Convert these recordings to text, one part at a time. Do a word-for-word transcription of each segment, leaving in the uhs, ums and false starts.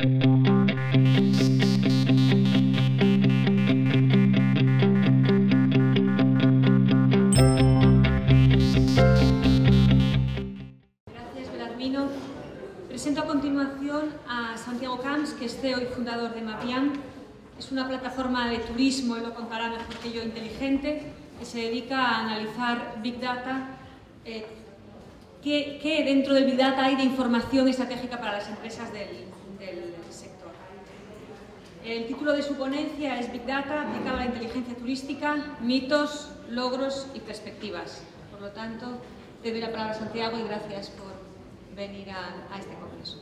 Presento a continuación a Santiago Camps, que es C E O y fundador de Mapian. Es una plataforma de turismo, él lo contará mejor que yo, inteligente, que se dedica a analizar Big Data. Eh, ¿qué, ¿Qué dentro del Big Data hay de información estratégica para las empresas del, del sector? El título de su ponencia es Big Data aplicado a la inteligencia turística, mitos, logros y perspectivas. Por lo tanto, te doy la palabra a Santiago y gracias por venir a, a este congreso.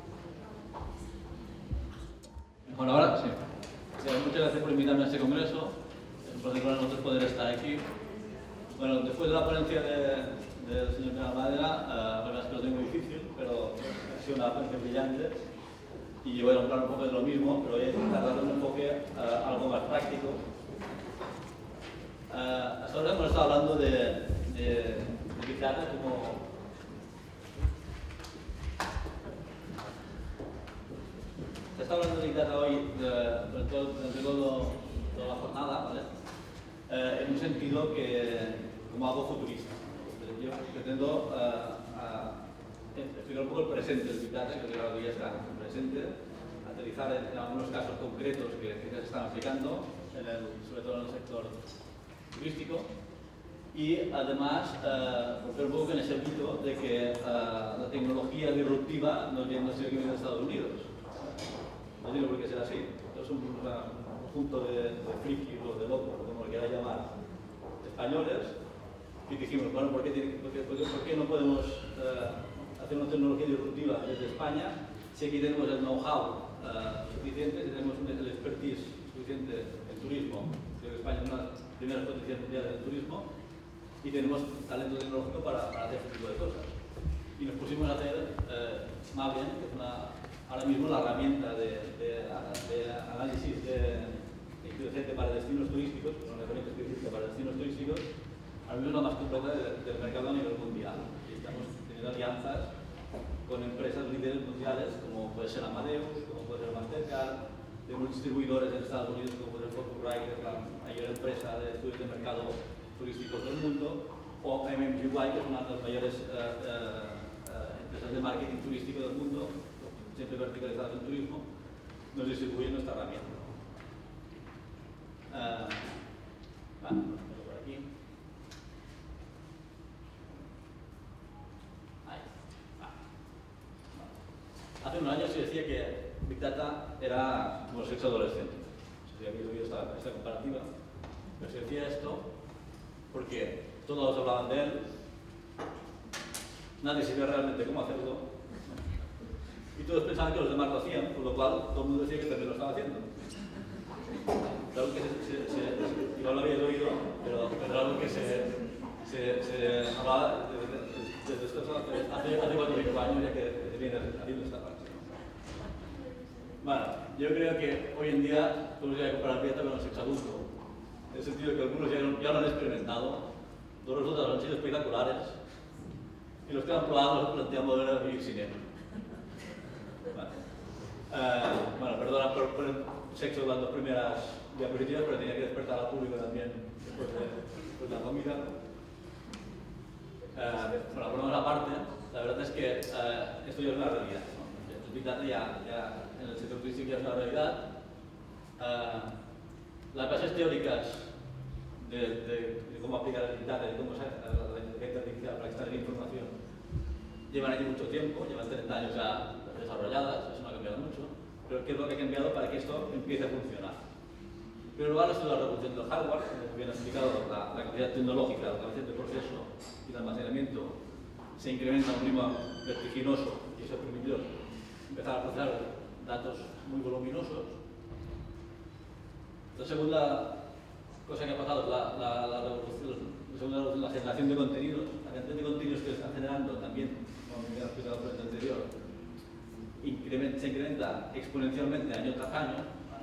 Bueno, ahora sí. Muchas gracias por invitarme a este congreso. Es un placer para nosotros poder estar aquí. Bueno, después de la ponencia del de, de señor Madera, uh, la verdad es que lo tengo difícil, pero ha sido una ponencia brillante. Y voy a hablar un poco de lo mismo, pero voy a intentar darle un enfoque uh, algo más práctico. Uh, hasta ahora hemos estado hablando de, de, de Big Data como Se está hablando de Big Data hoy durante todo, todo, toda la jornada, ¿vale? Eh, en un sentido que como algo futurista. Yo pretendo uh, uh, explicar un poco el presente del Big Data, que creo que ya será el presente, aterrizar en, en algunos casos concretos que, que ya se están aplicando, en el, sobre todo en el sector turístico, y además uh, romper un poco en ese mito de que uh, la tecnología disruptiva no viene que viene de Estados Unidos. No digo porque sea así. Estos son un conjunto de, de frikis o de locos, como lo quieran llamar, españoles, y dijimos, bueno, ¿por qué, por qué, por qué, por qué no podemos uh, hacer una tecnología disruptiva desde España si aquí tenemos el know-how uh, suficiente, si tenemos el expertise suficiente en turismo? Creo que España es una de las primeras potencias mundiales en turismo y tenemos talento tecnológico para, para hacer este tipo de cosas. Y nos pusimos a hacer uh, Mapian, que es una ahora mismo la herramienta de, de, de análisis de, inteligente para destinos turísticos, una herramienta específica para destinos turísticos, ahora mismo es la más completa de, del mercado a nivel mundial. Y estamos teniendo alianzas con empresas líderes mundiales, como puede ser Amadeus, como puede ser Mastercard, tenemos distribuidores en Estados Unidos, como puede ser Photowrite, que es la mayor empresa de estudios de mercado turísticos del mundo, o M M G Y, que es una de las mayores uh, uh, uh, empresas de marketing turístico del mundo, siempre verticalizadas en turismo, nos distribuyen nuestra herramienta. Uh, vale, por aquí. Ahí. Vale. Hace unos años se decía que Big Data era como el sexo adolescente. Se había oído esta, esta comparativa. Pero se decía esto porque todos hablaban de él, nadie sabía realmente cómo hacerlo. Y todos pensaban que los demás lo hacían, por lo cual todo el mundo decía que también lo estaba haciendo. Claro que se, se, se, igual lo habéis oído, pero es algo que se, se, se hablaba desde esto hace, hace cuatro o cinco años ya que viene haciendo esta parte. Bueno, yo creo que hoy en día podemos ya comparar Big Data con el sexo adulto, en el sentido que algunos ya, ya lo han experimentado, los resultados han sido espectaculares, y los que han probado nos planteamos volver a vivir sin él. Uh, bueno, perdona por, por el sexo de las dos primeras diapositivas, pero tenía que despertar al público también después de, después de la comida. Uh, bueno, ponemos aparte, la verdad es que uh, esto ya es una realidad, ¿no? El Big Data ya, ya en el sector turístico ya es una realidad. Uh, las bases teóricas de, de, de cómo aplicar el Big Data, de cómo usar la inteligencia artificial para extraer información, llevan aquí mucho tiempo, llevan treinta años ya desarrolladas, eso no ha cambiado mucho, pero ¿qué es lo que ha cambiado para que esto empiece a funcionar? En primer lugar, esto es la revolución del hardware, como bien ha explicado, la, la capacidad tecnológica, la capacidad de proceso y de almacenamiento se incrementa a un ritmo vertiginoso y eso permitió empezar a procesar datos muy voluminosos. La segunda cosa que ha pasado es la, la, la revolución, la, segunda, la generación de contenidos, la cantidad de contenidos que se están generando también, como me ha explicado por el anterior, incrementa, se incrementa exponencialmente año tras año, ¿vale?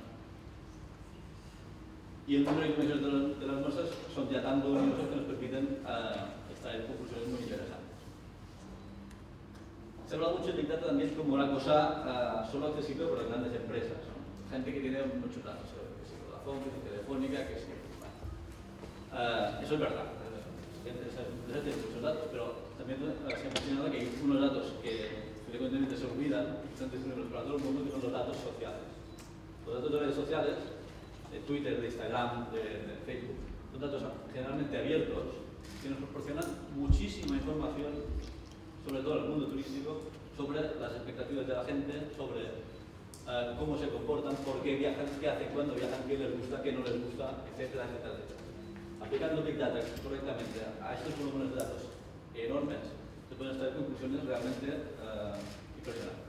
Y el número de dimensiones de, los, de las muestras son ya tan voluminosos que nos permiten uh, extraer conclusiones muy interesantes. Se habla mucho de Big Data también como una cosa uh, solo accesible por las grandes empresas, ¿no? Gente que tiene muchos datos, que si Vodafone, que si Telefónica, que si... Uh, eso es verdad, empresas tienen muchos datos, pero también uh, se ha mencionado que hay unos datos que frecuentemente se olvidan, que están disponibles para todo el mundo, que son los datos sociales. Los datos de redes sociales, de Twitter, de Instagram, de, de Facebook, son datos generalmente abiertos que nos proporcionan muchísima información sobre todo el mundo turístico, sobre las expectativas de la gente, sobre uh, cómo se comportan, por qué viajan, qué hacen, cuándo viajan, qué les gusta, qué no les gusta, etcétera, etcétera, etcétera. Aplicando Big Data correctamente a estos volúmenes de datos enormes, se pueden extraer conclusiones realmente uh, impresionantes.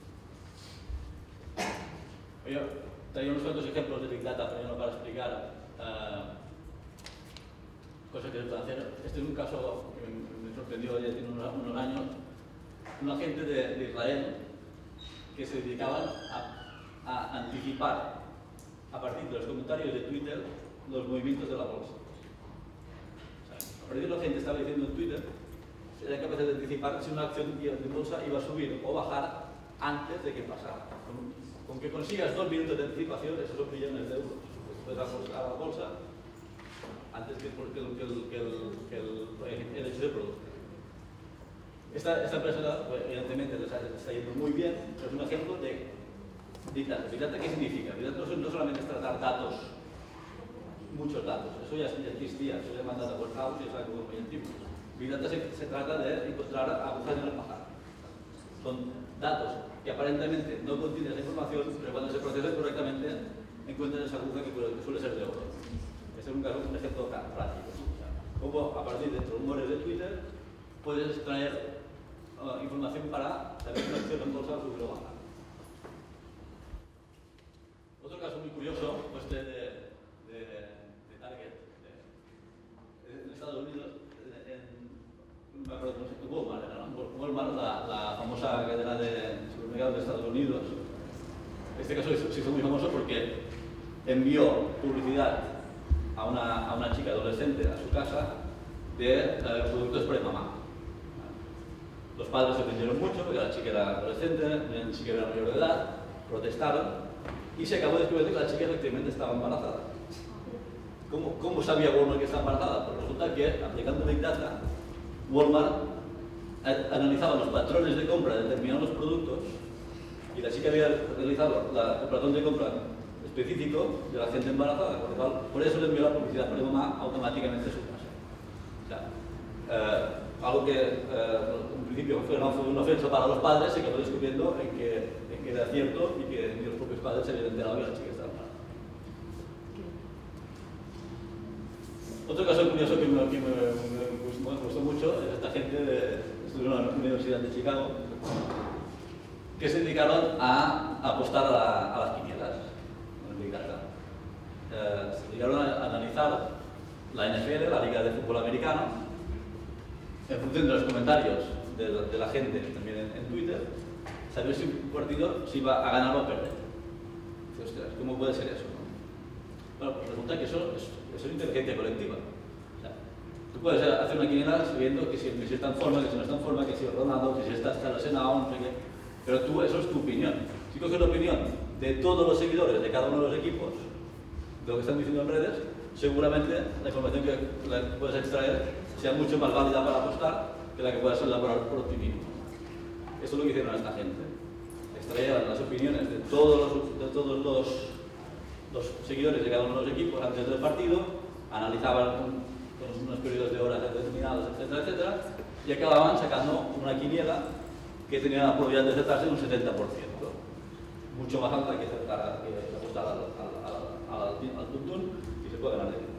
Yo traía unos cuantos ejemplos de Big Data primero para explicar uh, cosas que se pueden hacer. Este es un caso que me sorprendió ya tiene unos, unos años. Un agente de, de Israel que se dedicaban a, a anticipar a partir de los comentarios de Twitter los movimientos de la bolsa. O sea, a partir de lo que la gente estaba diciendo en Twitter, era capaz de anticipar si una acción de bolsa iba a subir o bajar antes de que pasara. Con, con que consigas dos minutos de anticipación, esos son millones de euros. Puedes a la bolsa antes que, que, el, que, el, que, el, que el, el hecho de producto. Esta, esta empresa, evidentemente, les está yendo muy bien, pero es un ejemplo de Big Data. Big Data, ¿qué significa? Big Data no solamente es tratar datos, muchos datos, eso ya, ya existía, eso ya llama Data Warehouse y es algo muy antiguo. Big Data se, se trata de encontrar agujas en el pajar. Son datos que aparentemente no contienen esa información, pero cuando se procesan correctamente encuentran esa aguja que, que suele ser de oro. Este es un, caso, un ejemplo práctico. O sea, cómo a partir de rumores de Twitter puedes extraer uh, información para saber si una acción en bolsa subir o bajar. Otro caso muy curioso, pues de, de, de, de Target, de, en Estados Unidos, en, me acuerdo, no sé, Walmart, ¿no? Walmart, la, la famosa cadena de supermercados de Estados Unidos. Este caso se hizo muy famoso porque envió publicidad a una, a una chica adolescente a su casa de eh, productos pre-mamá. Los padres se ofendieron mucho porque la chica era adolescente, la chica era mayor de edad, protestaron y se acabó descubriendo que la chica efectivamente estaba embarazada. ¿Cómo, cómo sabía Walmart que estaba embarazada? Pues resulta que, aplicando Big Data, Walmart analizaba los patrones de compra de determinados productos y la chica había realizado la, el patrón de compra específico de la gente embarazada, por, cual, por eso le envió la publicidad pre-mamá automáticamente a su casa. O sea, eh, algo que eh, en principio fue una, una ofensa para los padres, se acabó descubriendo en que, en que era cierto y que ni los propios padres se habían enterado que la chica estaba embarazada. Otro caso curioso que me, que me, me, me gustó mucho es esta gente de, estudió en la Universidad de Chicago que se dedicaron a, a apostar a, la, a las quinielas en Big Data. Eh, se dedicaron a, a analizar la N F L, la Liga de Fútbol Americano, en función de los comentarios de, de la gente también en, en Twitter, saber si un partido si iba a ganar o a perder. Dice, ostras, ¿cómo puede ser eso? Bueno, pues resulta que eso es, eso es inteligencia colectiva. O sea, tú puedes hacer una quiniela sabiendo que si Messi está en forma, que si no está en forma, que si Ronaldo, que si está, está lesionado, no sé qué. Pero tú, eso es tu opinión. Si coges la opinión de todos los seguidores de cada uno de los equipos, de lo que están diciendo en redes, seguramente la información que puedes extraer sea mucho más válida para apostar que la que puedas elaborar por ti mismo. Eso es lo que hicieron a esta gente. Extraían las opiniones de todos los, de todos los, los seguidores de cada uno de los equipos antes del partido, analizaban con, con unos periodos de horas determinados, etcétera, etcétera, y acababan sacando una quiniela que tenía la probabilidad de acertarse un setenta por ciento. Mucho más alta que, acertar, que apostar al, al, al, al, al tuntún y se puede ganar dinero.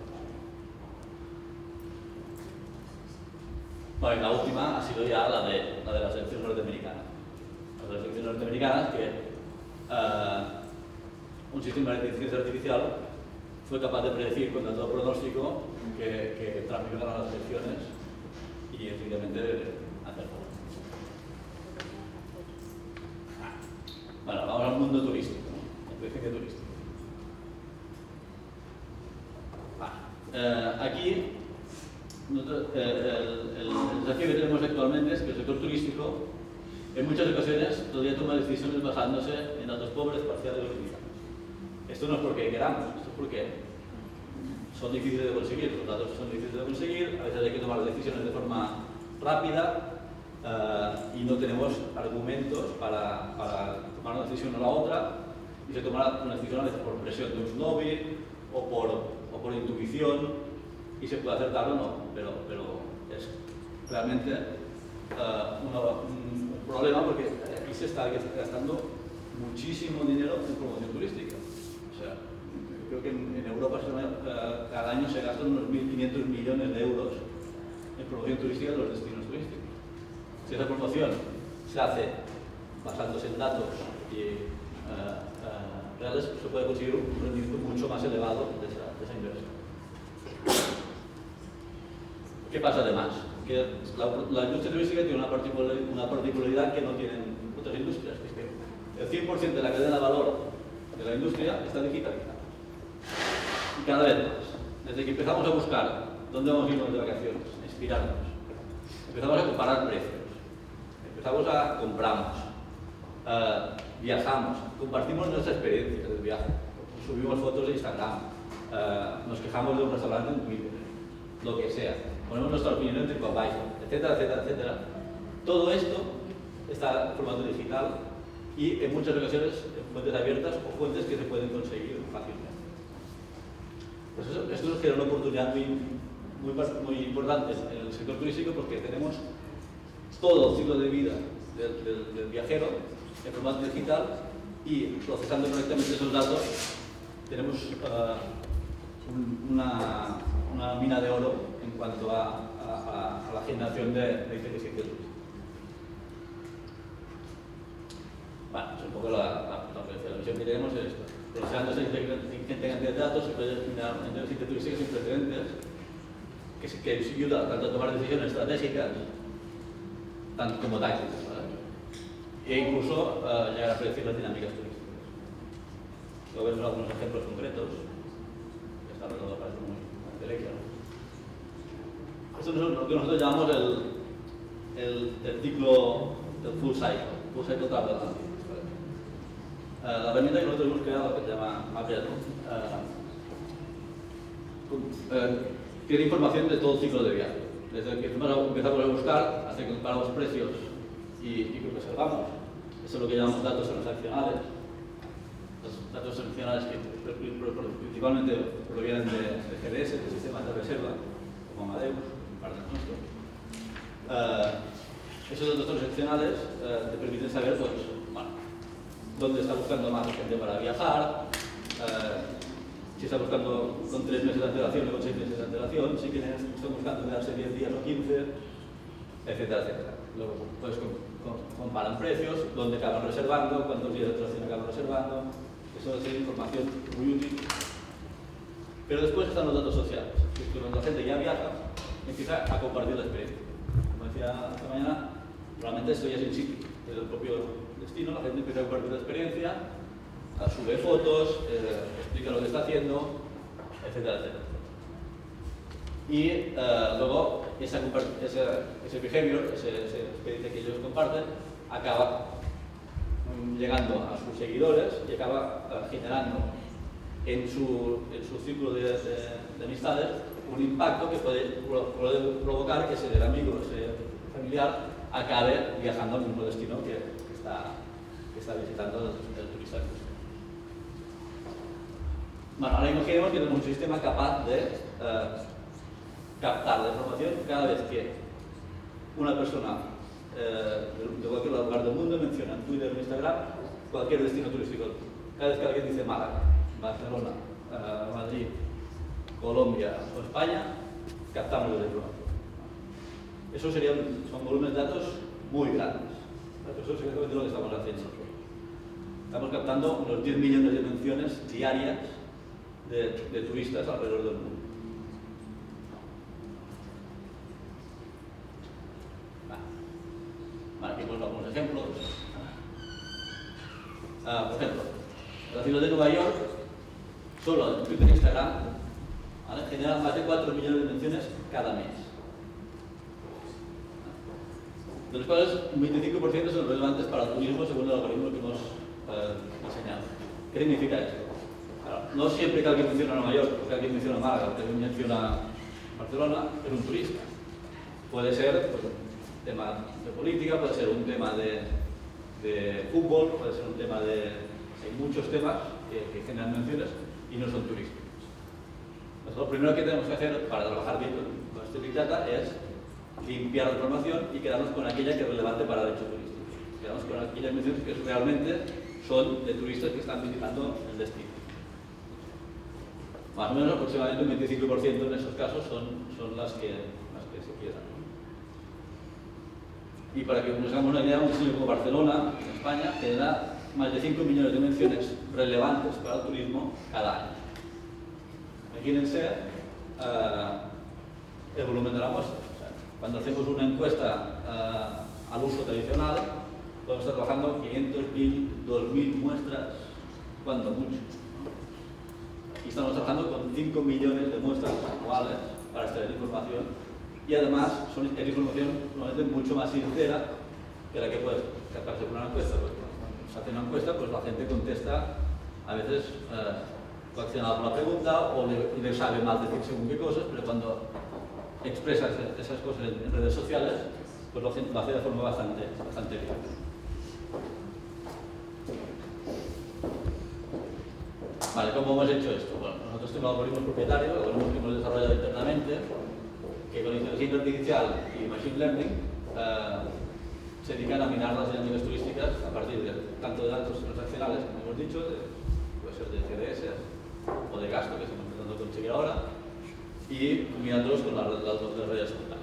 Bueno, y la última ha sido ya la de, la de las elecciones norteamericanas. Las elecciones norteamericanas que uh, un sistema de inteligencia artificial fue capaz de predecir contra todo pronóstico que, que Trump iba a ganar las elecciones y efectivamente acertó. Bueno, vamos al mundo turístico, ¿no? Inteligencia turística. Vale. Eh, aquí nosotros, eh, el, el, el desafío que tenemos actualmente es que el sector turístico En muchas ocasiones todavía toma decisiones basándose en datos pobres, parciales o limitados. Esto no es porque queramos, esto es porque son difíciles de conseguir, los datos son difíciles de conseguir, a veces hay que tomar decisiones de forma rápida uh, y no tenemos argumentos para, para tomar una decisión o la otra, y se toma una decisión a veces por presión de un lobby o por, o por intuición, y se puede acertar o no, pero, pero es realmente uh, una, un problema porque aquí se está gastando muchísimo dinero en promoción turística. O sea, creo que en, en Europa uh, cada año se gastan unos mil quinientos millones de euros en promoción turística de los destinos turísticos. Si esa promoción se hace basándose en datos y, uh, uh, reales, se puede conseguir un rendimiento mucho más elevado de esa, de esa inversión. ¿Qué pasa además? Que la, la industria turística tiene una particularidad, una particularidad que no tienen otras industrias, que es que el cien por ciento de la cadena de valor de la industria está digitalizada. Y cada vez más. Desde que empezamos a buscar dónde vamos a irnos de vacaciones, a inspirarnos, empezamos a comparar precios, empezamos a compramos, uh, viajamos, compartimos nuestra experiencia del viaje, subimos fotos de Instagram, uh, nos quejamos de un restaurante en Twitter, lo que sea, ponemos nuestra opinión en TripAdvisor, etcétera, etcétera, etcétera. Todo esto está en formato digital y en muchas ocasiones en fuentes abiertas o fuentes que se pueden conseguir fácilmente. Pues eso, esto nos crea una oportunidad muy, muy, muy importante en el sector turístico porque tenemos todo el ciclo de vida del, del, del viajero en formato digital y procesando correctamente esos datos tenemos uh, un, una, una mina de oro en cuanto a, a, a la generación de, de inteligencia turística. Bueno, es un poco la, la, la, la misión que tenemos es esto. Procesando esa ingente cantidad de datos se puede generar una inteligencia turística sin precedentes que, que ayuda tanto a tomar decisiones estratégicas tanto como tácticas, ¿vale? E incluso uh, llegar a predecir las dinámicas turísticas. Luego vemos algunos ejemplos concretos que están dando para esto muy intelectual. Esto es lo que nosotros llamamos el, el, el ciclo del full cycle, full cycle travel analytics. Uh, la herramienta que nosotros hemos creado, que se llama Mapeado, uh, uh, tiene información de todo el ciclo de viaje. Desde que empezamos a buscar, hasta que comparamos precios y, y que observamos. Eso es lo que llamamos datos transaccionales. Los datos transaccionales que principalmente provienen de, de G D S, de sistemas de reserva, como Amadeus, parte de nuestro. Uh, esos datos transaccionales uh, te permiten saber, pues, bueno, dónde está buscando más gente para viajar, uh, si está buscando con tres meses de antelación o con seis meses de antelación, si quienes están buscando quedarse diez días o quince, etcétera, etcétera. Luego puedes comparar precios, dónde acaban reservando, cuántos días de antelación acaban reservando. Eso es información muy útil. Pero después están los datos sociales. Cuando la gente ya viaja, empieza a compartir la experiencia. Como decía esta mañana, normalmente esto ya es in situ, desde el propio destino, la gente empieza a compartir la experiencia, sube fotos, eh, explica lo que está haciendo, etcétera, etcétera. Y uh, luego esa, ese, ese behavior, ese, esa experiencia que ellos comparten, acaba um, llegando a sus seguidores y acaba uh, generando en su, en su círculo de, de, de amistades un impacto que puede, puede provocar que ese amigo, ese familiar, acabe viajando al mismo destino que, que, está, que está visitando el, el turista. Bueno, ahora imaginemos que tenemos un sistema capaz de uh, captar la información cada vez que una persona uh, de cualquier lugar del mundo menciona en Twitter o Instagram cualquier destino turístico. Cada vez que alguien dice Málaga, Barcelona, uh, Madrid, Colombia o España, captamos la información. Eso serían, son volúmenes de datos muy grandes. Eso es exactamente lo que estamos haciendo. Estamos captando unos diez millones de menciones diarias De, de turistas alrededor del mundo. Vale, vale, aquí ponemos algunos ejemplos. Ah, por ejemplo, la ciudad de Nueva York, solo en Twitter e Instagram, ¿vale?, genera más de cuatro millones de menciones cada mes. de los cuales un veinticinco por ciento son relevantes para el turismo según el algoritmo que hemos eh, diseñado. ¿Qué significa esto? Claro, no siempre que alguien menciona Nueva York, o que alguien menciona Málaga, o que alguien menciona Barcelona, es un turista. Puede ser pues, un tema de política, puede ser un tema de, de fútbol, puede ser un tema de... Hay muchos temas que, que generan menciones y no son turísticos. Entonces, lo primero que tenemos que hacer para trabajar bien con, con este Big Data es limpiar la información y quedarnos con aquella que es relevante para el hecho turístico. Quedarnos con aquellas menciones que realmente son de turistas que están visitando el destino. Más o menos aproximadamente un veinticinco por ciento en esos casos son, son las, que, las que se quieran. Y para que nos hagamos una idea, un destino como Barcelona, en España, genera más de cinco millones de menciones relevantes para el turismo cada año. Imagínense uh, el volumen de la muestra. O sea, cuando hacemos una encuesta uh, al uso tradicional, podemos estar trabajando quinientos mil, dos mil muestras, cuando mucho. Aquí estamos trabajando con cinco millones de muestras anuales para extraer información y además son, es información normalmente mucho más sincera que la que puede sacarse con una encuesta. Porque cuando se hace una encuesta, pues la gente contesta a veces eh, coaccionada por la pregunta o le, le sabe mal decir según qué cosas, pero cuando expresa esas cosas en, en redes sociales, pues lo, lo hace de forma bastante, bastante bien. Vale, ¿cómo hemos hecho esto? Bueno, nosotros tenemos algoritmos propietarios, algoritmos que hemos desarrollado internamente, que con inteligencia artificial y machine learning eh, se dedican a minar las dinámicas turísticas a partir de tanto de datos transaccionales, como hemos dicho, de, puede ser de C D S o de gasto, que estamos intentando conseguir ahora, y combinándolos con los datos de redes sociales.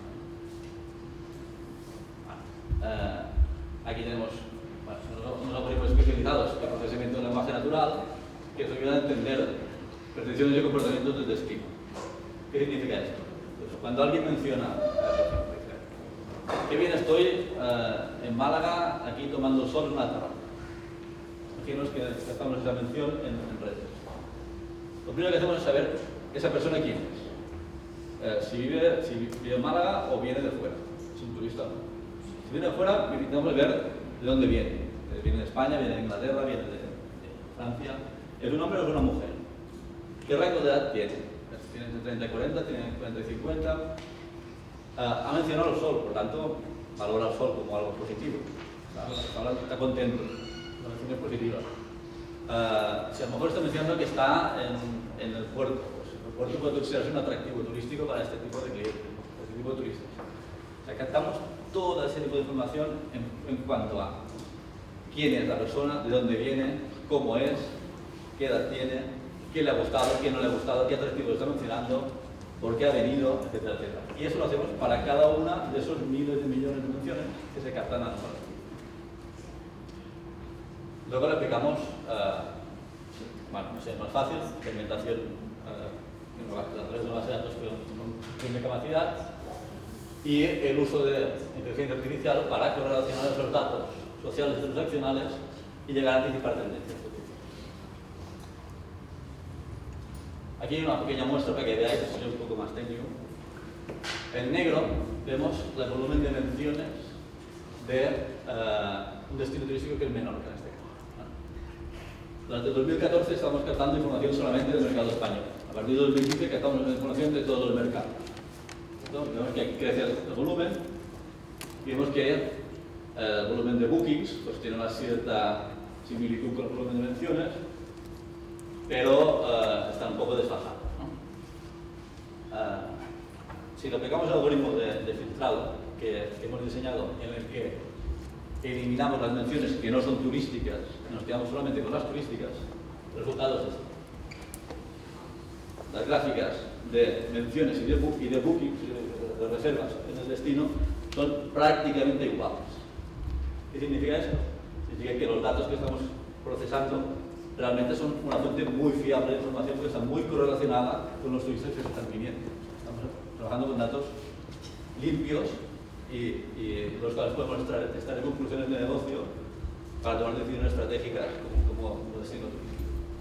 Vale. Eh, aquí tenemos bueno, unos algoritmos especializados en procesamiento de lenguaje natural que nos ayudan a entender percepciones y comportamientos del destino. ¿Qué significa esto? Pues cuando alguien menciona, qué bien estoy eh, en Málaga, aquí tomando el sol en una terraza. Imaginaos que estamos esa mención en, en redes. Lo primero que hacemos es saber esa persona quién es. Eh, si, vive, si vive en Málaga o viene de fuera. Es un turista o no. Si viene de fuera, necesitamos ver de dónde viene. Eh, viene de España, viene de Inglaterra, viene de, de Francia. ¿Es un hombre o es una mujer? ¿Qué rango de edad tiene? ¿Tiene entre treinta y cuarenta? ¿Tiene cuarenta y cincuenta? Uh, ha mencionado el sol, por tanto, valora el sol como algo positivo. Está, está contento, la mención es positiva. Uh, si a lo mejor está mencionando que está en, en el puerto, pues el puerto puede considerarse un atractivo turístico para este tipo de clientes, para este tipo de turistas. O sea, captamos todo ese tipo de información en, en cuanto a quién es la persona, de dónde viene, cómo es, qué edad tiene, qué le ha gustado, qué no le ha gustado, qué atractivo está mencionando, por qué ha venido, etcétera, etcétera. Y eso lo hacemos para cada una de esos miles de millones de menciones que se captan anualmente. Luego le aplicamos, uh, bueno, no sé, es más fácil, segmentación uh, a través de una base de datos con de capacidad y el uso de inteligencia artificial para correlacionar esos datos sociales y transaccionales y llegar a anticipar tendencias. Aquí hay una pequeña muestra para que veáis, esto es un poco más técnico. En negro vemos el volumen de menciones de uh, un destino turístico que es menor que en este caso. Durante el dos mil catorce estamos captando información solamente del mercado español. A partir del dos mil quince captamos información de todos los mercados. Entonces, vemos que aquí crece el volumen y vemos que eh, el volumen de bookings pues, tiene una cierta similitud con el volumen de menciones, pero uh, está un poco desfasado, ¿no? Uh, si lo aplicamos al algoritmo de, de filtrado que, que hemos diseñado, en el que eliminamos las menciones que no son turísticas, nos quedamos solamente con las turísticas, el resultado es este. Las gráficas de menciones y de, book, y de bookings, de, de reservas en el destino, son prácticamente iguales. ¿Qué significa eso? Significa que los datos que estamos procesando realmente son una fuente muy fiable de información porque está muy correlacionada con los turistas que se están viniendo. Estamos trabajando con datos limpios y, y los cuales podemos extraer, extraer conclusiones de negocio para tomar decisiones estratégicas como, como destino turístico.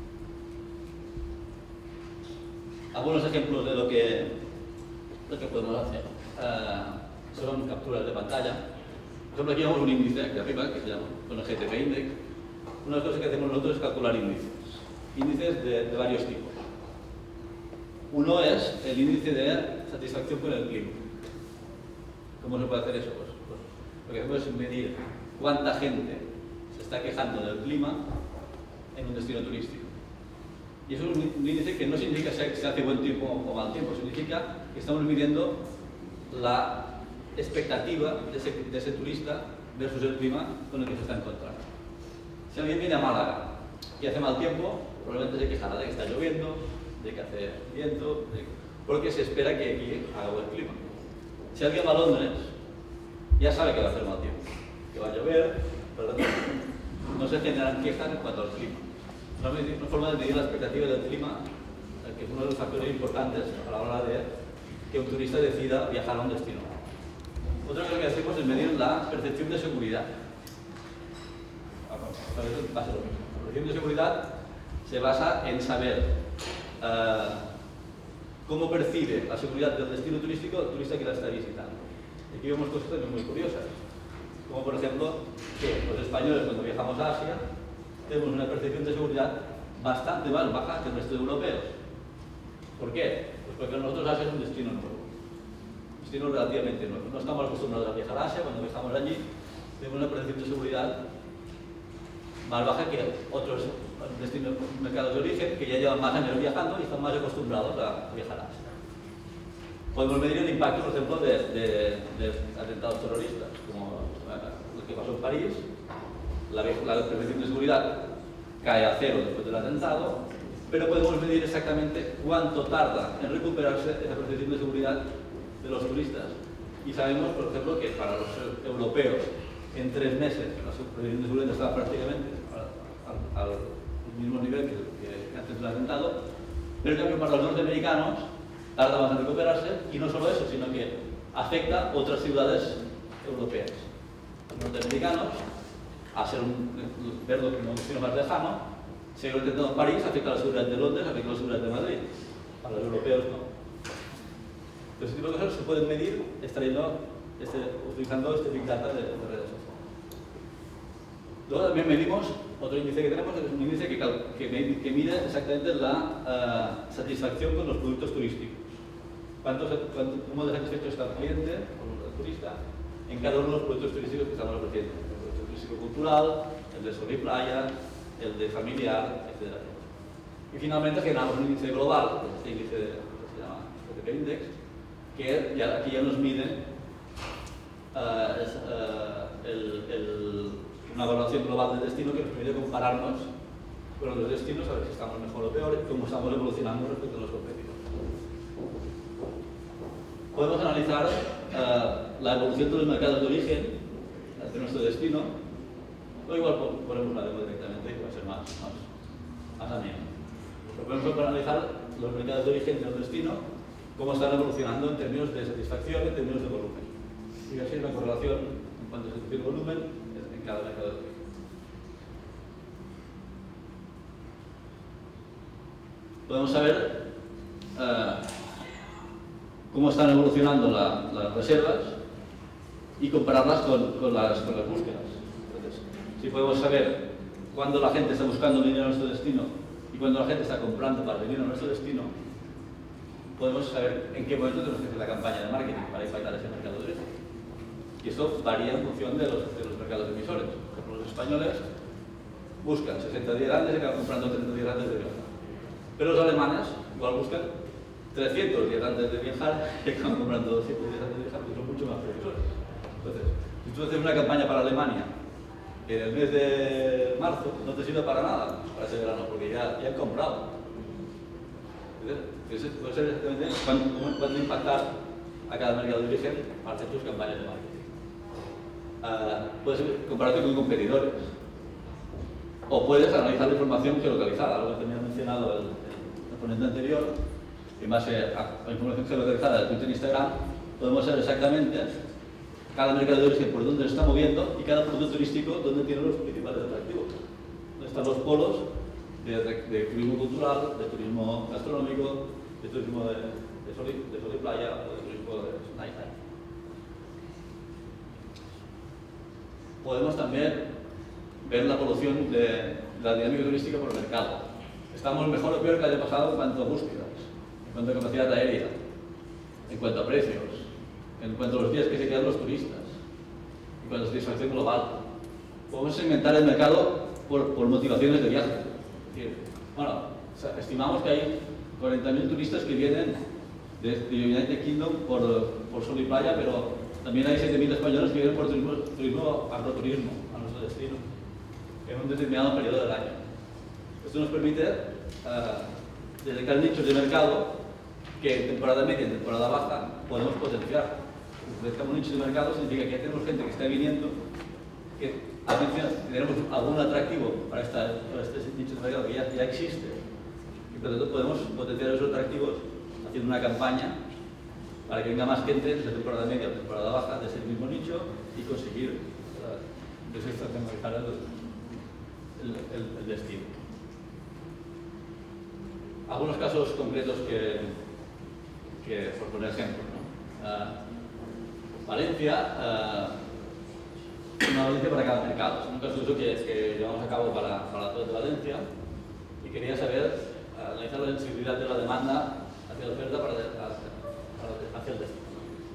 Algunos ejemplos de lo que, lo que podemos hacer uh, son capturas de pantalla. ejemplo, aquí llevamos un índice aquí arriba que se llama con el G T P Index. Una de las cosas que hacemos nosotros es calcular índices. Índices de, de varios tipos. Uno es el índice de satisfacción con el clima. ¿Cómo se puede hacer eso? Pues, pues lo que hacemos es medir cuánta gente se está quejando del clima en un destino turístico. Y eso es un, un índice que no significa que se hace buen tiempo o mal tiempo, significa que estamos midiendo la expectativa de ese, de ese turista versus el clima con el que se está encontrando. Si alguien viene a Málaga y hace mal tiempo, probablemente se quejará de que está lloviendo, de que hace viento, de... porque se espera que aquí haga buen clima. Si alguien va a Londres, ya sabe que va a hacer mal tiempo, que va a llover, pero no se generan quejas en cuanto al clima. Una forma de medir la expectativa del clima, que es uno de los factores importantes a la hora de que un turista decida viajar a un destino. Otra cosa que hacemos es medir la percepción de seguridad. A veces pasa lo mismo. La percepción de seguridad se basa en saber uh, cómo percibe la seguridad del destino turístico el turista que la está visitando. Y aquí vemos cosas también muy curiosas, como por ejemplo que los españoles cuando viajamos a Asia tenemos una percepción de seguridad bastante más baja que el resto de europeos. ¿Por qué? Pues porque nosotros Asia es un destino nuevo, un destino relativamente nuevo. No estamos acostumbrados a viajar a Asia, cuando viajamos allí tenemos una percepción de seguridad más baja que otros destinos, mercados de origen, que ya llevan más años viajando y están más acostumbrados a viajar a Asia. Podemos medir el impacto, por ejemplo, de, de, de atentados terroristas, como lo que pasó en París. La, la percepción de seguridad cae a cero después del atentado, pero podemos medir exactamente cuánto tarda en recuperarse esa percepción de seguridad de los turistas. Y sabemos, por ejemplo, que para los europeos, en tres meses, la percepción de seguridad estaba prácticamente al, al, al mismo nivel que, que antes del atentado, pero también para los norteamericanos tarda más en recuperarse, y no solo eso, sino que afecta a otras ciudades europeas. Los norteamericanos, a ser un, verlo como un destino más lejano, si lo intentado en París, afecta a la seguridad de Londres, afecta a la seguridad de Madrid. A los europeos no. Entonces, este tipo de cosas se pueden medir extrayendo, este, utilizando este Big Data de, de redes sociales. Luego también medimos, otro índice que tenemos es un índice que, que, que mide exactamente la uh, satisfacción con los productos turísticos. ¿Cuánto, cuánto, ¿Cómo de satisfecho está el cliente o el turista en cada uno de los productos turísticos que estamos ofreciendo? Cultural, el de sol y playa, el de familiar, etcétera. Y finalmente generamos un índice global, este índice de, que se llama G T P Index, que ya, aquí ya nos mide uh, es, uh, el, el, una evaluación global del destino que nos permite compararnos con los destinos, a ver si estamos mejor o peor y cómo estamos evolucionando respecto a los competidores. Podemos analizar uh, la evolución de los mercados de origen de nuestro destino. O igual ponemos una demo directamente y va a ser más, más, más ameno. Lo podemos analizar los mercados de origen del destino, cómo están evolucionando en términos de satisfacción, en términos de volumen. Y así una correlación en cuanto a satisfacción y volumen en cada mercado de origen. Podemos saber uh, cómo están evolucionando la, las reservas y compararlas con, con, las, con las búsquedas. Si podemos saber cuándo la gente está buscando venir a nuestro destino y cuándo la gente está comprando para venir a nuestro destino, podemos saber en qué momento tenemos que hacer la campaña de marketing para impactar ese mercado de origen. Y esto varía en función de los, de los mercados emisores. Por ejemplo, los españoles buscan sesenta días antes y acaban comprando treinta días antes de viajar. Pero los alemanes igual buscan trescientos días antes de viajar y acaban comprando doscientos días antes de viajar, que son mucho más previsores. Entonces, si tú haces una campaña para Alemania que en el mes de marzo no te sirve para nada para ese verano, porque ya, ya han comprado. Entonces, puede ser exactamente cuánto, cuánto impactar a cada mercado de origen para hacer tus campañas de marketing. Uh, puedes compararte con competidores, o puedes analizar la información geolocalizada, algo que también ha mencionado el, el, el ponente anterior. En base a la información geolocalizada de Twitter e Instagram, podemos saber exactamente cada mercado de origen por dónde se está moviendo y cada punto turístico dónde tiene los principales atractivos. Dónde están los polos de, de, de turismo cultural, de turismo gastronómico, de turismo de, de, sol, y, de sol y playa o de turismo de night life. podemos también ver la evolución de la dinámica turística por mercado. Estamos mejor o peor que el año pasado en cuanto a búsquedas, en cuanto a capacidad aérea, en cuanto a precios, en cuanto a los días que se quedan los turistas, en cuanto a satisfacción global. Podemos segmentar el mercado por, por motivaciones de viaje. Es decir, bueno, estimamos que hay cuarenta mil turistas que vienen de, de United Kingdom por, por sol y playa, pero también hay siete mil españoles que vienen por turismo, turismo agroturismo a nuestro destino en un determinado periodo del año. Esto nos permite uh, dedicar nichos de mercado que en temporada media y en temporada baja podemos potenciar. Si dedicamos nichos de mercado significa que ya tenemos gente que está viniendo, que tenemos algún atractivo para, esta, para este nicho de mercado que ya, ya existe, y por lo tanto podemos potenciar esos atractivos haciendo una campaña para que venga más gente de temporada media o temporada baja de ese mismo nicho y conseguir uh, desestacionalizar el, el, el, el destino. Algunos casos concretos que, que por poner ejemplo, ¿no? uh, Valencia, uh, una Valencia para cada mercado. Es un caso de uso que, que llevamos a cabo para, para todo de Valencia y quería saber, uh, analizar la sensibilidad de la demanda hacia la oferta para, para, hacia el destino.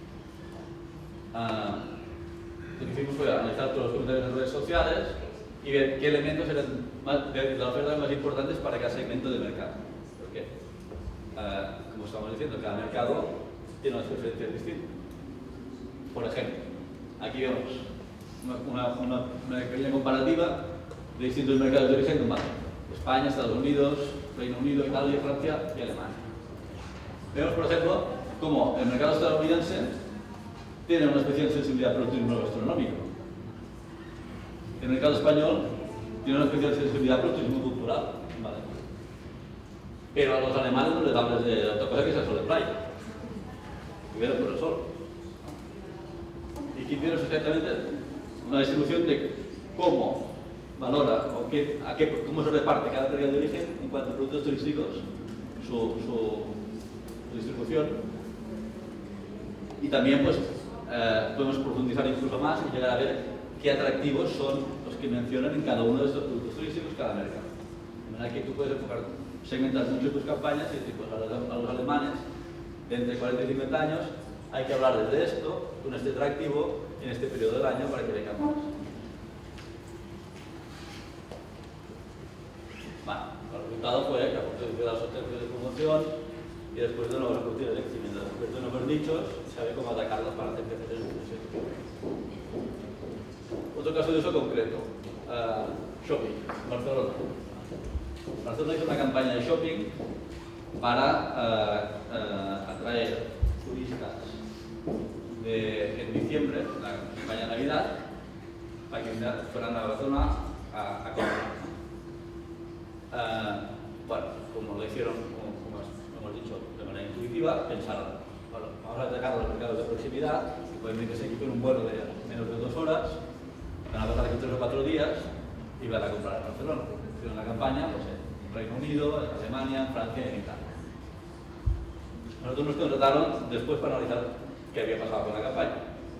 Uh, lo que hicimos fue analizar todos los comentarios en las redes sociales y ver qué elementos eran más, de la oferta más importantes para cada segmento de mercado. ¿Por qué? Uh, como estamos diciendo, cada mercado tiene unas preferencias distintas. Por ejemplo, aquí vemos una, una, una pequeña comparativa de distintos mercados de origen como España, Estados Unidos, Reino Unido, Italia, Francia y Alemania. Vemos, por ejemplo, cómo el mercado estadounidense tiene una especial sensibilidad por el turismo gastronómico. El mercado español tiene una especial sensibilidad por el turismo cultural. ¿Vale? Pero a los alemanes no les hables de otra cosa que sea sol de playa. Viven por el sol. Y aquí tenemos exactamente una distribución de cómo valora o qué, a qué, cómo se reparte cada mercado de origen en cuanto a productos turísticos, su, su, su distribución. Y también pues, eh, podemos profundizar incluso más y llegar a ver qué atractivos son los que mencionan en cada uno de estos productos turísticos cada mercado. De manera que tú puedes enfocar, segmentar mucho tus campañas y decir, pues a los, a los alemanes de entre cuarenta y cincuenta años hay que hablar de esto, con este atractivo, en este periodo del año para que vengan más. Bueno, el resultado fue que a partir de las estrategias de promoción y después de nuevas rutas de crecimiento de nuevos nichos, sabe cómo atacarlos para hacer crecer el negocio. Otro caso de uso concreto, uh, shopping, Barcelona. Barcelona hizo una campaña de shopping para uh, uh, atraer turistas de, en diciembre, en la campaña de Navidad, para que fueran a Barcelona a, a comprar. Uh, bueno, como lo hicieron, como, como hemos dicho, de manera intuitiva, pensaron, bueno, vamos a atacar los mercados de proximidad, que pueden meterse aquí con un vuelo de menos de dos horas, van a pasar aquí tres o cuatro días y van a comprar en Barcelona. Hicieron la campaña pues, en Reino Unido, en Alemania, en Francia y en Italia. Nosotros nos contrataron después para analizar qué había pasado con la campaña.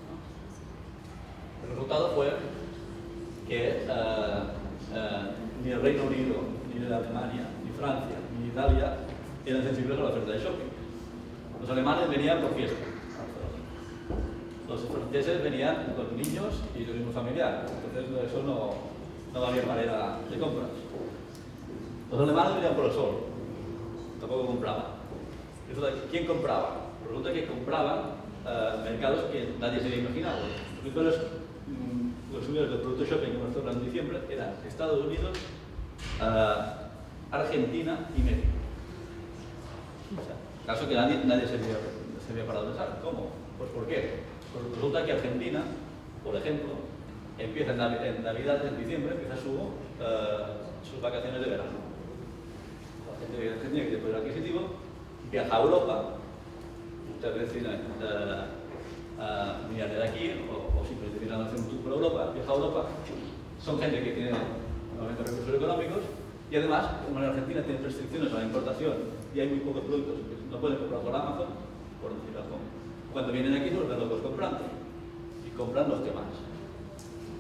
El resultado fue que uh, uh, ni el Reino Unido, ni Alemania, ni Francia, ni Italia eran sensibles a la oferta de shopping. Los alemanes venían por fiesta. Los franceses venían con niños y turismo familiar. Entonces eso no, no valía manera de compras. Los alemanes venían por el sol. Tampoco compraban. ¿Quién compraba? Resulta que compraban uh, mercados que nadie se había imaginado. Los primeros mm, consumidores de productos shopping que hemos hablado en diciembre eran Estados Unidos, uh, Argentina y México. O sea, caso que nadie, nadie se, había, se había parado a pensar. ¿Cómo? Pues ¿por qué? Pues resulta que Argentina, por ejemplo, empieza en, Nav en Navidad, en diciembre, empieza su, uh, sus vacaciones de verano. La gente de Argentina que tiene poder adquisitivo viaja a Europa, muchas veces uh, uh, mirar de aquí o, o simplemente tienen a hacer un tour por Europa, viaja a Europa, son gente que tiene normalmente recursos económicos y además, como en Argentina tienen restricciones a la importación y hay muy pocos productos que no pueden comprar por Amazon, por decir algo, cuando vienen aquí los ven locos comprando y compran los que más.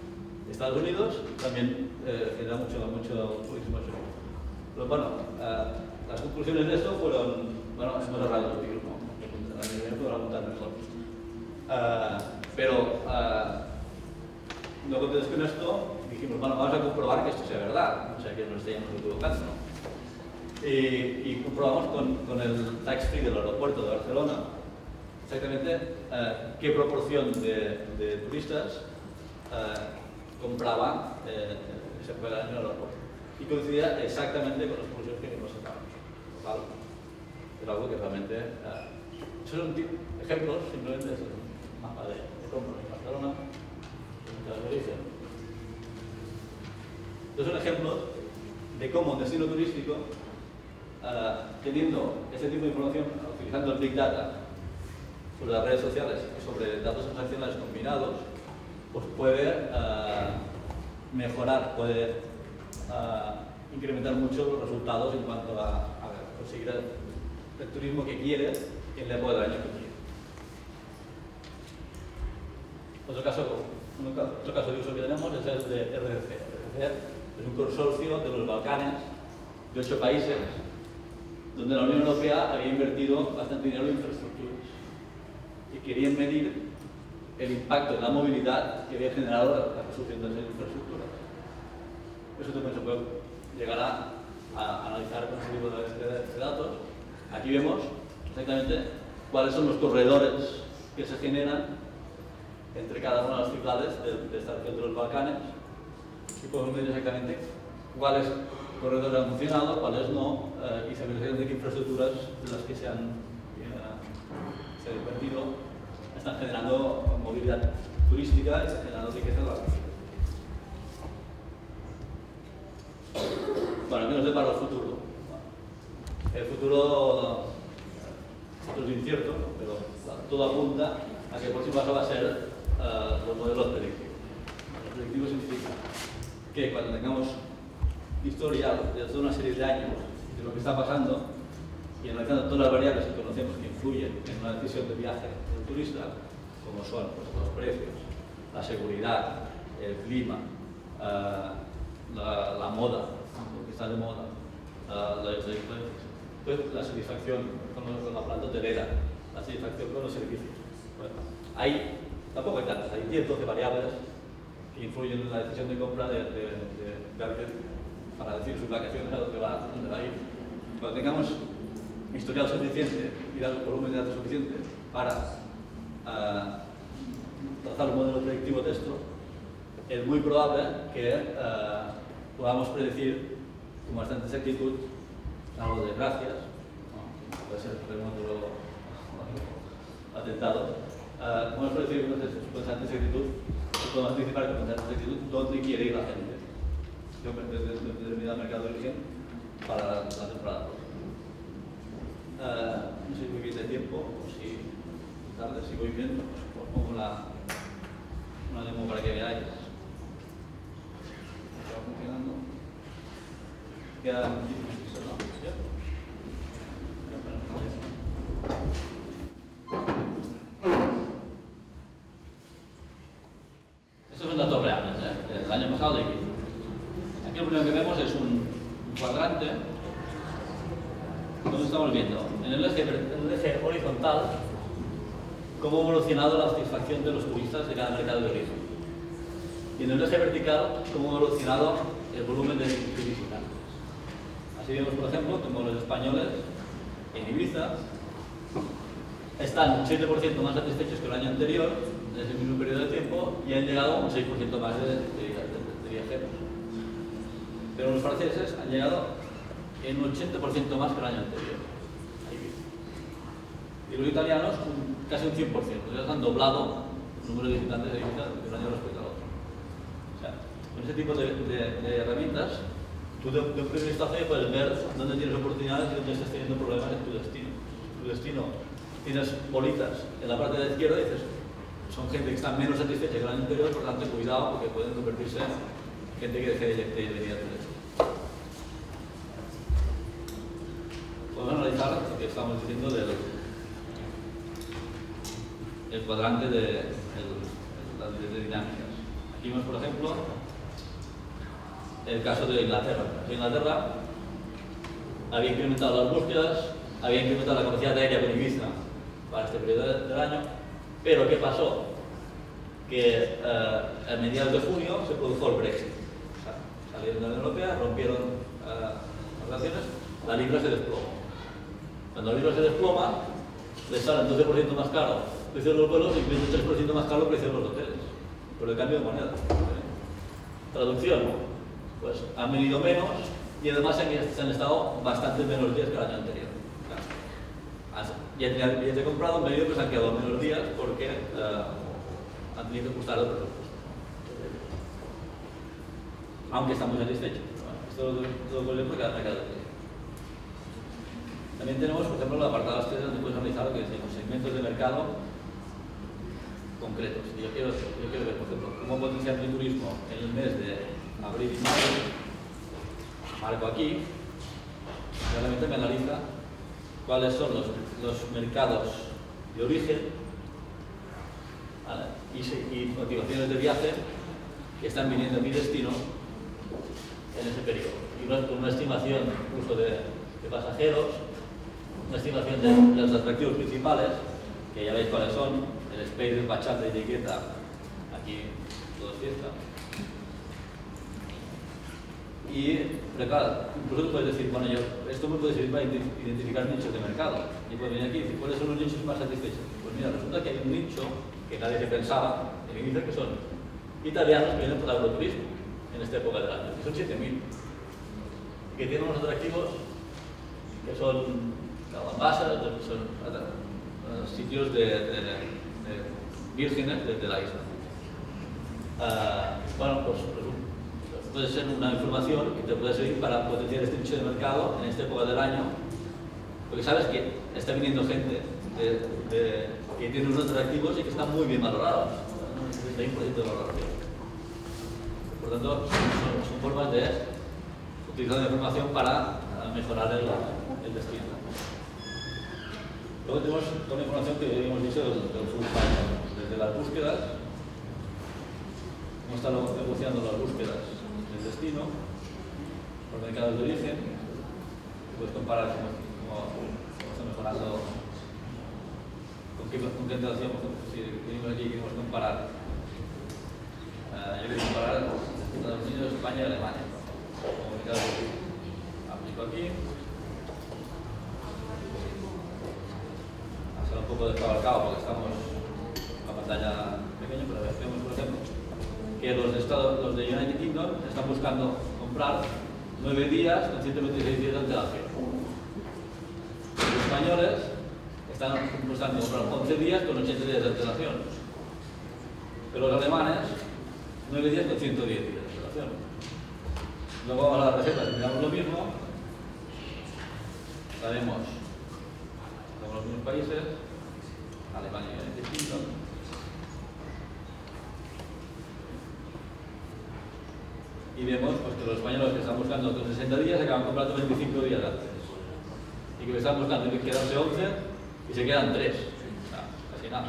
Estados Unidos también eh, genera mucho, mucho turismo. Pero bueno, eh, las conclusiones de esto fueron, bueno, hemos ahorrado el tiempo, ¿no? La mayoría podrá contar mejor. Uh, pero uh, no contentos con esto, dijimos, bueno, vamos a comprobar que esto sea verdad, o sea, que nos estemos equivocando, ¿no? Y, y comprobamos con, con el tax free del aeropuerto de Barcelona exactamente uh, qué proporción de, de turistas uh, compraba eh, ese primer año en el aeropuerto. Y coincidía exactamente con las conclusiones que nos sacamos. ¿Vale? Es algo que realmente... Uh, son ejemplos, simplemente es un mapa de, de compra en Barcelona, de la Galicia. Estos son ejemplos de cómo un destino turístico, uh, teniendo este tipo de información, utilizando el Big Data sobre las redes sociales y sobre datos transaccionales combinados, pues puede uh, mejorar, puede uh, incrementar mucho los resultados en cuanto a, a conseguir el, el turismo que quiere en la época del año que quiere. Otro caso, otro caso de uso que tenemos es el de R D C. R D C es un consorcio de los Balcanes, de ocho países, donde la Unión Europea había invertido bastante dinero en infraestructuras y querían medir el impacto en la movilidad que había generado la construcción de esas infraestructuras. Eso también se puede llegar a, a analizar con este tipo de, de, de datos. Aquí vemos exactamente cuáles son los corredores que se generan entre cada una de las ciudades de, de esta región de los Balcanes y podemos medir exactamente cuáles corredores han funcionado, cuáles no, eh, y saber exactamente qué infraestructuras de las que se han, eh, se han invertido están generando movilidad turística y están generando riqueza en la región. Bueno, ¿qué nos depara el futuro? El futuro es incierto, pero todo apunta a que el próximo paso va a ser uh, los modelos predictivos. Los predictivos significa que cuando tengamos historial de toda una serie de años de lo que está pasando y analizando todas las variables que conocemos que influyen en una decisión de viaje del turista, como son pues, los precios, la seguridad, el clima, uh, la, la moda, lo que está de moda, uh, la, la, la satisfacción con, los, con la planta hotelera, la satisfacción con los servicios. Bueno, hay, tampoco hay tantas, hay diez, doce variables que influyen en la decisión de compra de, de, de, de alguien para decir sus vacaciones a dónde va, a dónde va a ir. Cuando tengamos historial suficiente y datos, volumen de datos suficiente para uh, trazar un modelo predictivo de esto, es muy probable que uh, podamos predecir con bastante exactitud algo de gracias, ¿no? Puede ser terremoto o atentado. Uh, podemos predecir con bastante exactitud, podemos anticipar con bastante exactitud dónde quiere ir la gente de un determinado mercado de origen para la, la temporada. Uh, no sé si voy bien de tiempo o si tarde, si voy bien, pues pongo una, una demo para que veáis. Está funcionando. Quedan diez minutos, ¿no? ¿Sí? Estos son datos reales, ¿eh? Del año pasado de aquí. Aquí lo primero que vemos es un, un cuadrante donde estamos viendo en el eje, en el eje horizontal cómo ha evolucionado la satisfacción de los turistas de cada mercado de origen. Y en el eje vertical cómo ha evolucionado el volumen de visitantes. Así vemos, por ejemplo, como los españoles en Ibiza están un siete por ciento más satisfechos que el año anterior, en ese mismo periodo de tiempo, y han llegado a un seis por ciento más de, de, de, de viajeros. Pero los franceses han llegado en un ochenta por ciento más que el año anterior. Y los italianos casi un cien por ciento. Ellos han doblado el número de visitantes de Ibiza de un año respecto al otro. O sea, con ese tipo de, de, de herramientas, tú de, de un primer vistazo ya puedes ver dónde tienes oportunidades y dónde estás teniendo problemas en tu destino. Tu destino tienes bolitas en la parte de la izquierda y dices, son gente que está menos satisfecha que el año anterior, por tanto, cuidado porque pueden convertirse en gente que deje de venir a tu destino. Podemos analizar lo que estamos diciendo del el cuadrante de, el, el, de dinámicas. Aquí vemos, por ejemplo, el caso de Inglaterra. Inglaterra había incrementado las búsquedas, había incrementado la capacidad aérea con Ibiza para este periodo del año, pero ¿qué pasó? Que eh, a mediados de junio se produjo el Brexit. O sea, salieron de la Unión Europea, rompieron eh, las relaciones, la libra se desploma. Cuando la libra se desploma, les sale un doce por ciento más caro el precio de los vuelos y veintitrés por ciento más caro el precio de los hoteles, por el cambio de moneda. Traducción, pues han venido menos y además se han estado bastante menos días que el año anterior. Ya tenían el billete comprado, han venido, pero se han quedado menos días porque eh, han tenido que ajustar el presupuesto. Aunque están muy satisfechos. Bueno, esto es todo por ejemplo cada mercado. También tenemos, por ejemplo, el apartado este donde puedes analizar lo que decimos, segmentos de mercado concretos. Y yo quiero, yo quiero ver, por ejemplo, cómo potenciar el turismo en el mes de abril y mayo. Marco aquí, realmente me analiza cuáles son los, los mercados de origen, ¿vale? y, y motivaciones de viaje que están viniendo a mi destino en ese periodo. Y una, con una estimación incluso de, de pasajeros, una estimación de, de los atractivos principales, que ya veis cuáles son, el Space, Bachata y Etiqueta, aquí todo es fiesta. Y, pero claro, incluso tú puedes decir, bueno, yo, esto me puede servir para identificar nichos de mercado. Y puedes venir aquí y decir, ¿cuáles son los nichos más satisfechos? Pues mira, resulta que hay un nicho que nadie se pensaba, en el inicio, que son italianos que vienen por agroturismo en esta época del año, que son siete mil. Y que tienen unos atractivos que son calabazas, son uh, sitios de, de, de vírgenes de, de la isla. Uh, bueno, pues puede ser una información que te puede servir para potenciar este nicho de mercado en esta época del año, porque sabes que está viniendo gente de, de, que tiene unos atractivos y que están muy bien valorados, un sesenta y seis por ciento de valoración. Por tanto, son, son formas de utilizar la información para mejorar el, el destino. Luego tenemos toda la información que hemos dicho del, del full cycle, desde las búsquedas, cómo están negociando las búsquedas del destino, por mercados de origen, puedes comparar cómo, cómo, cómo está mejorando, con qué, con qué antelación, si venimos aquí y queremos comparar, uh, yo quiero comparar Estados Unidos, España y Alemania, como mercados de origen. Aplico aquí, hacer un poco descabalcado porque estamos en la pantalla pequeña, pero vemos, por ejemplo, que los de, Estado, los de United Kingdom están buscando comprar nueve días con ciento veintiséis días de antelación. Los españoles están buscando comprar once días con ochenta días de antelación. Pero los alemanes, nueve días con ciento diez días de antelación. Luego vamos a las recetas y miramos lo mismo. Sabemos, somos los mismos países, Alemania y United Kingdom. Y vemos pues, que los españoles que están buscando otros sesenta días acaban comprando veinticinco días antes. Y que están buscando que quedarse once y se quedan tres. O sea, casi nada.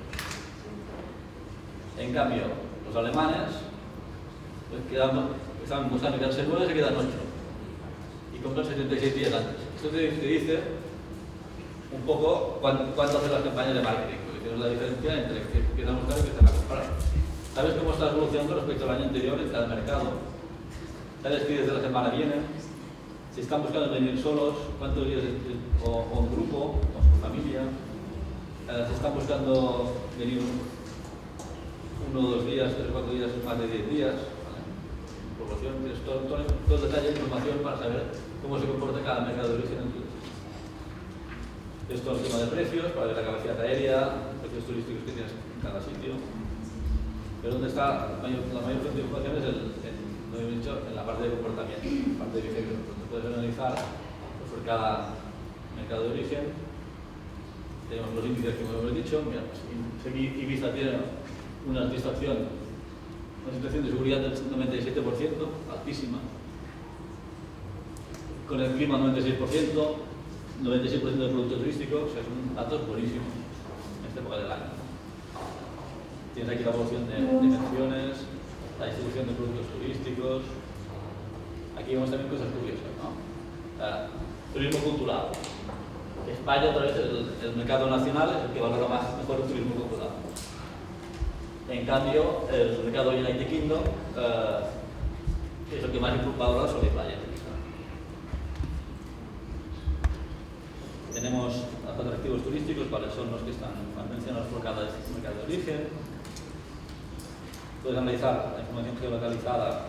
En cambio, los alemanes pues, quedan, están buscando quedarse nueve y se quedan ocho. Y compran setenta y seis días antes. Esto te, te dice un poco cuánto, cuánto hacen las campañas de marketing. Porque tienes la diferencia entre que empiezan a buscar y que están a comprar. ¿Sabes cómo está evolucionando respecto al año anterior en cada mercado? ¿Sabes qué días de la semana vienen? Si están buscando venir solos, cuántos días o, o en grupo, o con familia. Eh, si están buscando venir uno, dos días, tres, cuatro días, más de diez días. ¿Vale? Proporción, tienes todo, todo, todo el detalle de información para saber cómo se comporta cada mercado de origen en tu destino. Esto es el tema de precios, para ver la capacidad aérea, precios turísticos que tienes en cada sitio. Pero donde está la mayor, la mayor fuente de información es el, el, lo he dicho, en la parte de comportamiento, en la parte de behavior. Donde puedes analizar pues, por cada mercado de origen. Tenemos los índices que hemos dicho. Mira, pues, Ibiza tiene una satisfacción, una situación de seguridad del noventa y siete por ciento, altísima. Con el clima noventa y seis por ciento, noventa y seis por ciento de producto turístico, o sea, son datos buenísimos en esta época del año. Tienes aquí la evolución de, de menciones, la distribución de productos turísticos, aquí vemos también cosas curiosas, ¿no? Uh, turismo cultural. España, otra vez, el, el mercado nacional es el que valora más mejor el turismo cultural. En cambio, el mercado United Kingdom uh, es el que más valora sol y playa. Tenemos atractivos turísticos, cuáles son los que están mencionados por cada mercado de origen. Puedes analizar la información geolocalizada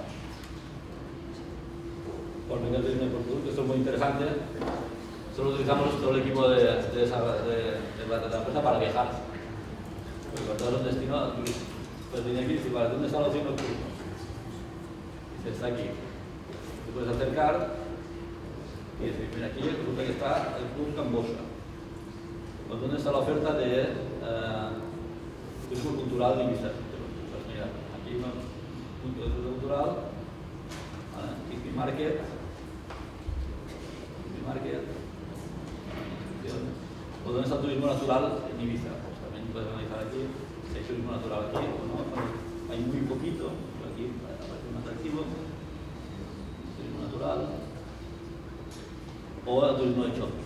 por mercado de origen y por producto. Esto es muy interesante. Solo utilizamos todo el equipo de, de, esa, de, de, la, de la empresa para viajar. Porque con todos los destinos, pues viene aquí y dice, vale, ¿dónde están los destinos turísticos? Dice, está aquí. Te puedes acercar y decir, mira, aquí resulta que está el Club Cambosa. Pues, ¿dónde está la oferta de uh, turismo cultural de Ibiza? Pues mira, aquí hay un punto de turismo cultural, ¿vale? City Market, City Market, o dónde está el turismo natural en Ibiza. Pues también puedes analizar aquí si hay turismo natural aquí o no. Hay muy poquito, pero aquí aparece un atractivo, turismo natural, o el turismo de shopping.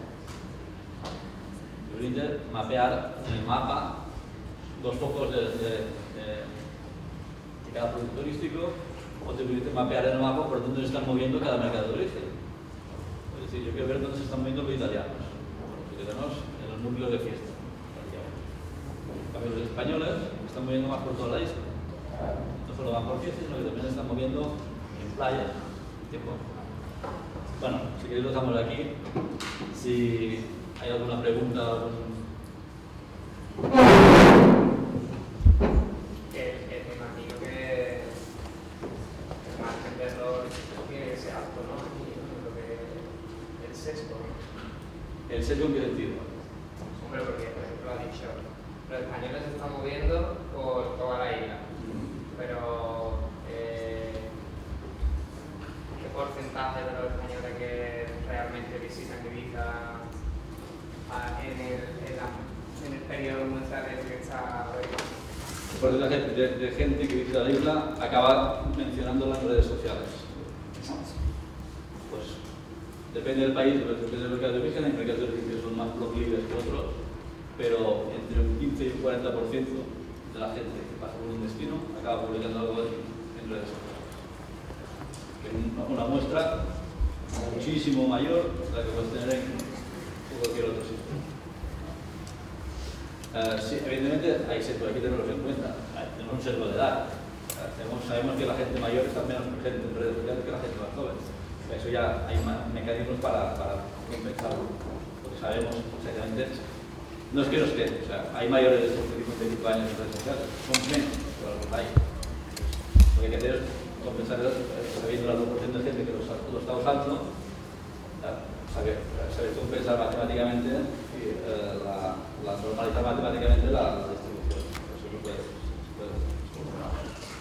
Te permite mapear en el mapa dos focos de, de, de, de cada producto turístico, o te permite mapear en el mapa por dónde se están moviendo cada mercado de origen. Es decir, yo quiero ver dónde se están moviendo los italianos, los italianos en los núcleos de fiesta. En cambio, los españoles están moviendo más por toda la isla. No solo van por fiesta, sino que también están moviendo en playas. Tiempo. Bueno, si queréis lo dejamos aquí. Si hay alguna pregunta, algún... que, que me imagino que el margen de error tiene que ser alto, ¿no? Y lo que el sesgo. ¿El sesgo en qué sentido? Hombre, porque por ejemplo ha dicho, los españoles se están moviendo por toda la isla, pero eh, ¿qué porcentaje de los españoles que realmente visitan Ibiza en el, en, la, en el periodo muestral que está previsto? El porcentaje de, de gente que visita la isla acaba mencionándola en redes sociales. Pues depende del país, depende del mercado de origen, hay mercados de origen que son más proclives que otros, pero entre un quince y un cuarenta por ciento de la gente que pasa por un destino acaba publicando algo en redes sociales. Una, una muestra muchísimo mayor de la que puedes tener en cualquier otro sitio. Uh, sí, evidentemente hay sesgo, hay que tenerlo en cuenta. Tenemos un sesgo de edad. Uh, tenemos, sabemos que la gente mayor está menos presente en redes sociales que la gente más joven. Eso ya hay mecanismos para, para compensarlo, porque sabemos exactamente. No es que no estén, o sea, hay mayores de cincuenta y cinco años en redes sociales, son menos, pero los hay. Lo que hay que hacer es compensar, sabiendo la proporción de gente que lo, lo está usando, saber, saber compensar matemáticamente y eh, la, la normalizar matemáticamente la, la distribución. Eso se puede, se puede solucionar.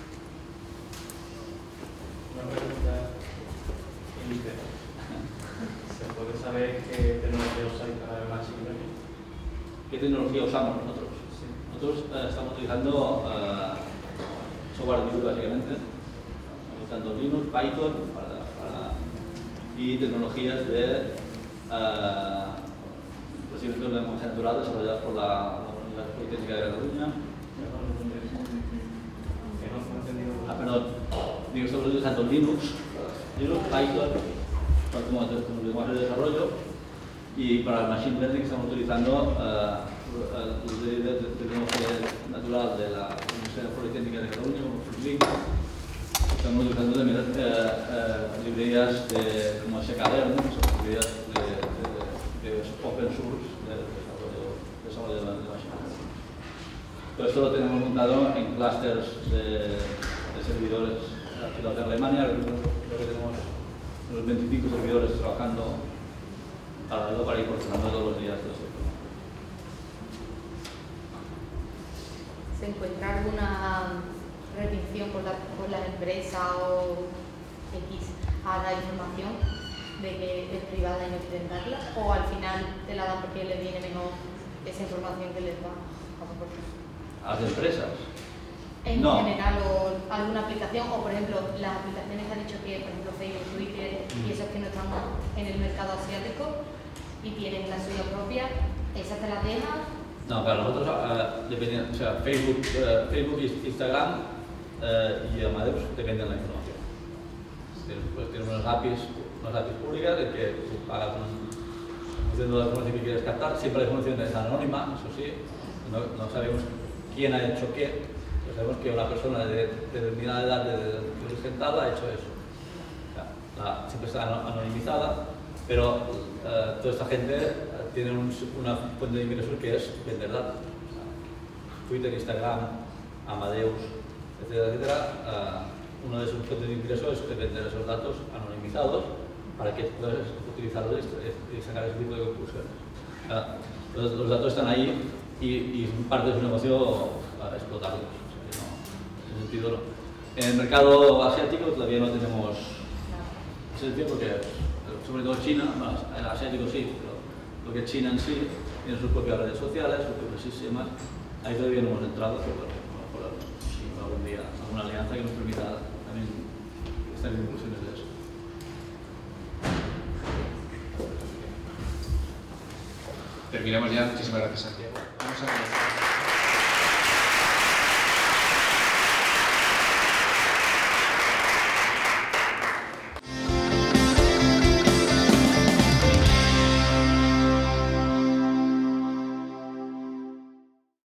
Una pregunta indígena. ¿Se puede saber qué tecnología usáis para el machine learning? ¿Qué tecnología usamos nosotros? Sí. Nosotros eh, estamos utilizando uh, software libre básicamente, usando Linux, Python para, para, y tecnologías de uh, procesamiento de lenguaje natural desarrolladas por la, la Universidad Politécnica de Cataluña. Ah, perdón. Digo, estamos utilizando Linux, Linux, Python como, como lenguaje de desarrollo. Y para el Machine Learning estamos utilizando uh, los de, de, de tecnología natural de la Universidad Politécnica de Cataluña, como FreeLink. Estamos utilizando también uh, uh, librerías de, como S K D, ¿no? Son librerías de, de, de, de open source de desarrollo, desarrollo de, de Machine Learning. Todo esto lo tenemos montado en clusters de, de servidores aquí de Alemania. Creo que tenemos unos veinticinco servidores trabajando paralelo para ir procesando todos los días todo esto. ¿Se encuentra alguna restricción por la, por la empresa o X a la información de que es privada y no quieren darla? ¿O al final te la dan porque les viene mejor esa información que les va a proporcionar? ¿A las empresas? en No. general o alguna aplicación, o por ejemplo las aplicaciones que han dicho que, por ejemplo, Facebook, Twitter y esos que no están en el mercado asiático y tienen la suya propia, ¿esas te las dejas? No, claro, nosotros, uh, dependiendo, o sea, Facebook, uh, Facebook, Instagram uh, y Amadeus dependen de la información. Tienes, pues, tienes unas A P Is, unas A P Is públicas en que tú pagas un, haciendo la información que quieres captar. Siempre la información es anónima, eso sí, no, no sabemos quién ha hecho qué, pero sabemos que una persona de, de determinada edad, de, de, de sentada, ha hecho eso. O sea, la, siempre está anonimizada, pero uh, toda esta gente uh, tiene un, una fuente de ingresos que es vender datos. O sea, Twitter, Instagram, Amadeus, etcétera, etcétera. Uh, una de sus fuentes de ingresos es vender esos datos anonimizados para que puedas utilizarlos y sacar ese tipo de conclusiones. Uh, los, los datos están ahí y, y parte de su negocio uh, explotarlos. O sea, no, en ese sentido no. En el mercado asiático todavía no tenemos ese sentido porque sobre todo China, bueno, el asiático sí, pero lo que es China en sí tiene sus propias redes sociales, sus propios sistemas. Ahí todavía no hemos entrado, pero bueno, a lo mejor sí, algún día alguna alianza que nos permita también estar en conclusiones de eso. Terminamos ya. Muchísimas gracias, Santiago. Vamos a comenzar.